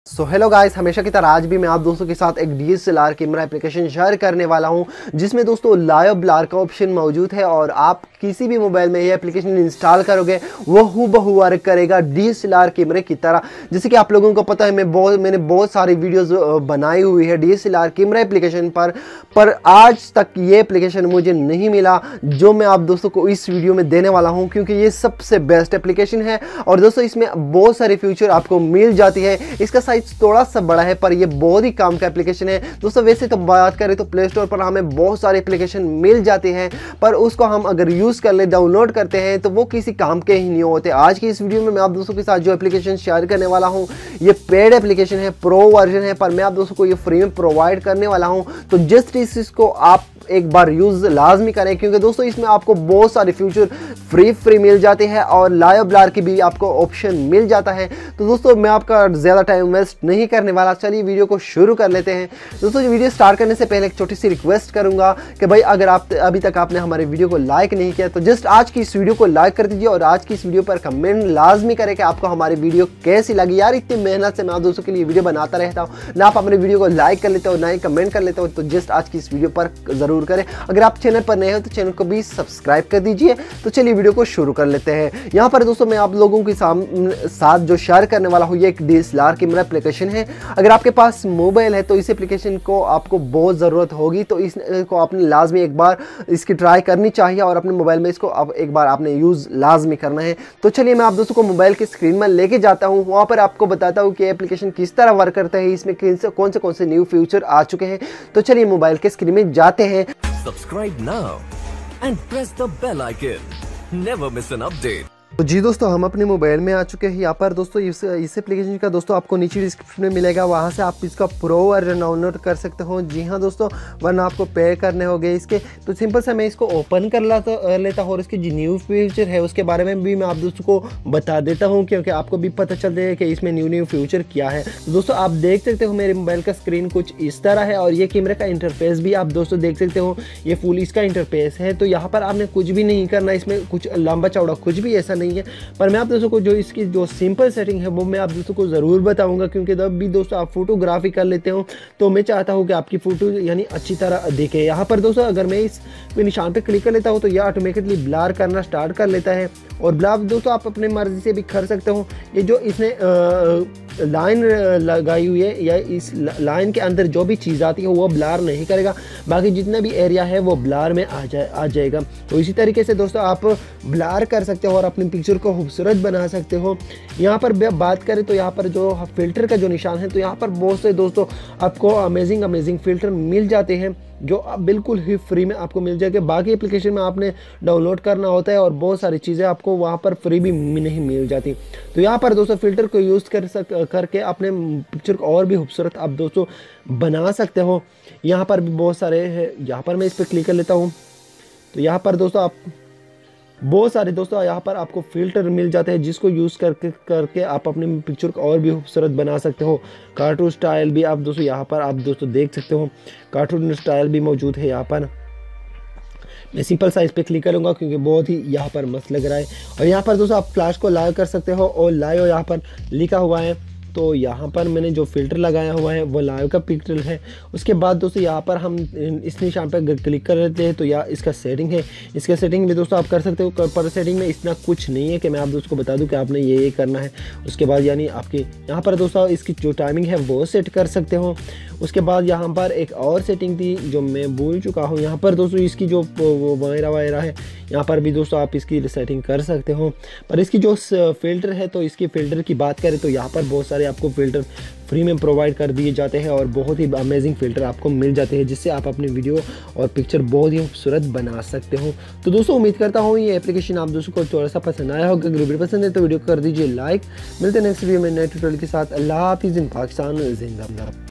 So hello guys, हमेशा की तरह आज भी मैं आप दोस्तों के साथ एक DSLR कैमरा एप्लीकेशन शेयर करने वाला हूं, जिसमें दोस्तों लाइव ब्लर का ऑप्शन मौजूद है और आप किसी भी मोबाइल में ये एप्लीकेशन इंस्टॉल करोगे वो हूबहू वर्क करेगा DSLR कैमरे की तरह। जैसे कि आप लोगों को पता है मैंने बहुत सारी वीडियोस बनाई हुई है DSLR कैमरा एप्लीकेशन पर आज तक ये एप्लीकेशन मुझे नहीं मिला जो मैं आप दोस्तों को इस वीडियो में देने वाला हूँ, क्योंकि ये सबसे बेस्ट एप्लीकेशन है और दोस्तों इसमें बहुत सारे फीचर आपको मिल जाती है। इसका साइज थोड़ा सा बड़ा है पर ये बहुत ही काम का एप्लीकेशन है दोस्तों। वैसे तो बात करें तो प्ले स्टोर पर हमें बहुत सारे एप्लीकेशन मिल जाते हैं, पर उसको हम अगर यूज़ कर ले, डाउनलोड करते हैं तो वो किसी काम के ही नहीं होते। आज की इस वीडियो में मैं आप दोस्तों के साथ जो एप्लीकेशन शेयर करने वाला हूँ ये पेड एप्लीकेशन है, प्रो वर्जन है, पर मैं आप दोस्तों को ये फ्री में प्रोवाइड करने वाला हूँ। तो जस्ट इसको आप एक बार यूज लाजमी करें, क्योंकि दोस्तों इसमें आपको बहुत सारे फीचर फ्री मिल जाते हैं और लाइव ब्लर की भी आपको ऑप्शन मिल जाता है। तो दोस्तों मैं आपका ज़्यादा टाइम वेस्ट नहीं करने वाला, चलिए वीडियो को शुरू कर लेते हैं। दोस्तों वीडियो स्टार्ट करने से पहले एक छोटी सी रिक्वेस्ट करूंगा कि भाई अगर आप अभी तक आपने हमारे वीडियो को लाइक नहीं किया तो जस्ट आज की इस वीडियो को लाइक कर दीजिए और आज की इस वीडियो पर कमेंट लाजमी करें कि आपको हमारी वीडियो कैसी लगी। यार इतनी मेहनत से मैं आप दोस्तों के लिए वीडियो बनाता रहता हूँ, ना आप अपने वीडियो को लाइक कर लेते हो ना ही कमेंट कर लेते हो, तो जस्ट आज की इस वीडियो पर जरूर करें। अगर आप चैनल पर नए हो तो चैनल को भी सब्सक्राइब कर दीजिए। तो चलिए वीडियो को शुरू कर लेते हैं। यहाँ पर दोस्तों मैं आप लोगों के साथ जो शेयर करने वाला हूँ ये एक DSLR कैमरा एप्लीकेशन है। अगर आपके पास मोबाइल है तो इस एप्लीकेशन को आपको बहुत ज़रूरत होगी, तो इसको आपने लाजमी एक बार इसकी ट्राई करनी चाहिए और अपने मोबाइल में इसको अब एक बार आपने यूज़ लाजमी करना है। तो चलिए मैं आप दोस्तों को मोबाइल की स्क्रीन में लेके जाता हूँ, वहाँ पर आपको बताता हूँ कि एप्लीकेशन किस तरह वर्क करता है, इसमें कौन से न्यू फीचर आ चुके हैं। तो चलिए मोबाइल के स्क्रीन में जाते हैं। Subscribe now and press the bell icon. Never miss an update. तो जी दोस्तों हम अपने मोबाइल में आ चुके हैं। यहाँ पर दोस्तों इस एप्लीकेशन का दोस्तों आपको नीचे डिस्क्रिप्शन में मिलेगा, वहाँ से आप इसका प्रो वर्जन डाउनलोड कर सकते हो। जी हाँ दोस्तों, वरना आपको पे करने होंगे इसके। तो सिंपल से मैं इसको ओपन कर लेता हूँ और इसके जो न्यू फीचर है उसके बारे में भी मैं आप दोस्तों को बता देता हूँ, क्योंकि आपको भी पता चल जाए कि इसमें न्यू फीचर क्या है। तो दोस्तों आप देख सकते हो मेरे मोबाइल का स्क्रीन कुछ इस तरह है और ये कैमरे का इंटरफेस भी आप दोस्तों देख सकते हो, ये फुल इसका इंटरफेस है। तो यहाँ पर आपने कुछ भी नहीं करना, इसमें कुछ लंबा चौड़ा कुछ भी ऐसा नहीं है, पर मैं आप दोस्तों को जो इसकी जो सिंपल सेटिंग है वो मैं आप दोस्तों को ज़रूर बताऊंगा, क्योंकि जब भी दोस्तों आप फोटोग्राफी कर लेते हो तो मैं चाहता हूं कि आपकी फ़ोटो यानी अच्छी तरह दिखे। यहाँ पर दोस्तों अगर मैं इस निशान पे क्लिक कर लेता हूं तो यह ऑटोमेटिकली ब्लर करना स्टार्ट कर लेता है और ब्लर दोस्तों आप अपने मर्जी से भी कर सकते हो। ये जो इसने लाइन लगाई हुई है या इस लाइन के अंदर जो भी चीज़ आती है वो ब्लर नहीं करेगा, बाकी जितना भी एरिया है वो ब्लर में आ जाएगा। तो इसी तरीके से दोस्तों आप ब्लर कर सकते हो और अपनी पिक्चर को खूबसूरत बना सकते हो। यहाँ पर बात करें तो यहाँ पर जो फिल्टर का जो निशान है तो यहाँ पर बहुत से दोस्तों आपको अमेजिंग फिल्टर मिल जाते हैं जो आप बिल्कुल ही फ्री में आपको मिल जाएगा। बाकी एप्लीकेशन में आपने डाउनलोड करना होता है और बहुत सारी चीज़ें आपको वहाँ पर फ्री भी नहीं मिल जाती। तो यहाँ पर दोस्तों फ़िल्टर को यूज़ करके अपने पिक्चर को और भी खूबसूरत आप दोस्तों बना सकते हो। यहाँ पर भी बहुत सारे हैं, यहाँ पर मैं इस पर क्लिक कर लेता हूँ तो यहाँ पर दोस्तों आप बहुत सारे दोस्तों यहाँ पर आपको फ़िल्टर मिल जाते हैं जिसको यूज़ करके आप अपने पिक्चर को और भी खूबसूरत बना सकते हो। कार्टून स्टाइल भी आप दोस्तों यहाँ पर आप दोस्तों देख सकते हो, कार्टून स्टाइल भी मौजूद है। यहाँ पर मैं सिंपल साइज पे क्लिक करूँगा क्योंकि बहुत ही यहाँ पर मस्त लग रहा है। और यहाँ पर दोस्तों आप फ्लैश को लाइव कर सकते हो और लाइव यहाँ पर लिखा हुआ है। तो यहाँ पर मैंने जो फ़िल्टर लगाया हुआ है वो लाइव का पिक्चर है। उसके बाद दोस्तों यहाँ पर हम इस निशान पर क्लिक कर लेते हैं तो यह इसका सेटिंग है, इसका सेटिंग भी दोस्तों आप कर सकते हो। पर सेटिंग में इतना कुछ नहीं है कि मैं आप दोस्तों को बता दूं कि आपने ये करना है। उसके बाद यानी आपकी यहाँ पर दोस्तों इसकी जो टाइमिंग है वो सेट कर सकते हो। उसके बाद यहाँ पर एक और सेटिंग थी जो मैं भूल चुका हूँ। यहाँ पर दोस्तों इसकी जो वायरा है यहाँ पर भी दोस्तों आप इसकी सेटिंग कर सकते हो। पर इसकी जो फ़िल्टर है तो इसकी फ़िल्टर की बात करें तो यहाँ पर बहुत सारे आपको फ़िल्टर फ्री में प्रोवाइड कर दिए जाते हैं और बहुत ही अमेजिंग फ़िल्टर आपको मिल जाते हैं जिससे आप अपनी वीडियो और पिक्चर बहुत ही खूबसूरत बना सकते हो। तो दोस्तों उम्मीद करता हूँ ये एप्लीकेशन आप दोस्तों को थोड़ा सा पसंद आया होगा। अगर वीडियो पसंद है तो वीडियो कर दीजिए लाइक। मिलते हैं नेक्स्ट वीडियो में नए ट्यूटोरियल के साथ। अल्लाह हाफिज़। इन पाकिस्तान जिंदाबाद।